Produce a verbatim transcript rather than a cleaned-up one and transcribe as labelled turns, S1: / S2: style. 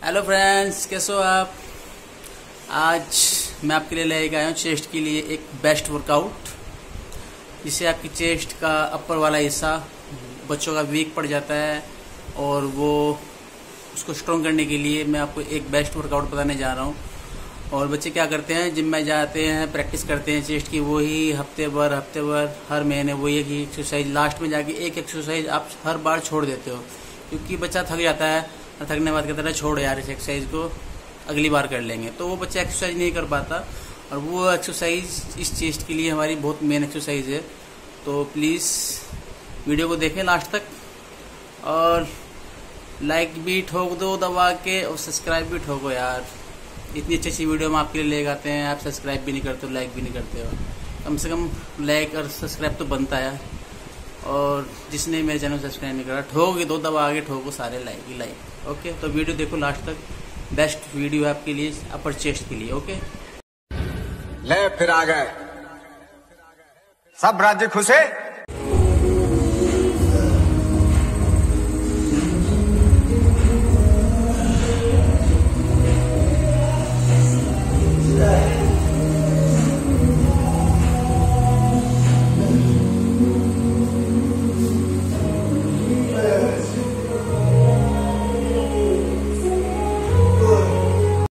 S1: Hello friends, कैसे हो आप। आज मैं आपके लिए लेके आया हूँ चेस्ट के लिए एक बेस्ट वर्कआउट, जिससे आपकी चेस्ट का अपर वाला हिस्सा बच्चों का वीक पड़ जाता है और वो उसको स्ट्रॉन्ग करने के लिए मैं आपको एक बेस्ट वर्कआउट बताने जा रहा हूँ। और बच्चे क्या करते हैं, जिम में जाते हैं, प्रैक्टिस करते हैं चेस्ट की, वही हफ्ते भर हफ्ते भर हर महीने वही एक ही एक्सरसाइज, लास्ट में जाके एक एक्सरसाइज आप हर बार छोड़ देते हो, क्योंकि बच्चा थक जाता है और थकने बाद कहता है छोड़ यार इस एक्सरसाइज को, अगली बार कर लेंगे। तो वो बच्चा एक्सरसाइज नहीं कर पाता, और वो एक्सरसाइज इस चेस्ट के लिए हमारी बहुत मेन एक्सरसाइज है। तो प्लीज़ वीडियो को देखें लास्ट तक, और लाइक भी ठोक दो दबा के, और सब्सक्राइब भी ठोको यार। इतनी अच्छी अच्छी वीडियो हम आपके लिए लेकर आते हैं, आप सब्सक्राइब भी नहीं करते हो, लाइक भी नहीं करते हो। कम से कम लाइक और सब्सक्राइब तो बनता है। और जिसने मेरे चैनल सब्सक्राइब नहीं करा, ठोक दो दबा आगे ठोको सारे लाइक ही लाइक। ओके, तो वीडियो देखो लास्ट तक, बेस्ट वीडियो है आपके लिए अपर चेस्ट के लिए। ओके,
S2: ले फिर आ गए सब राज्य खुशे।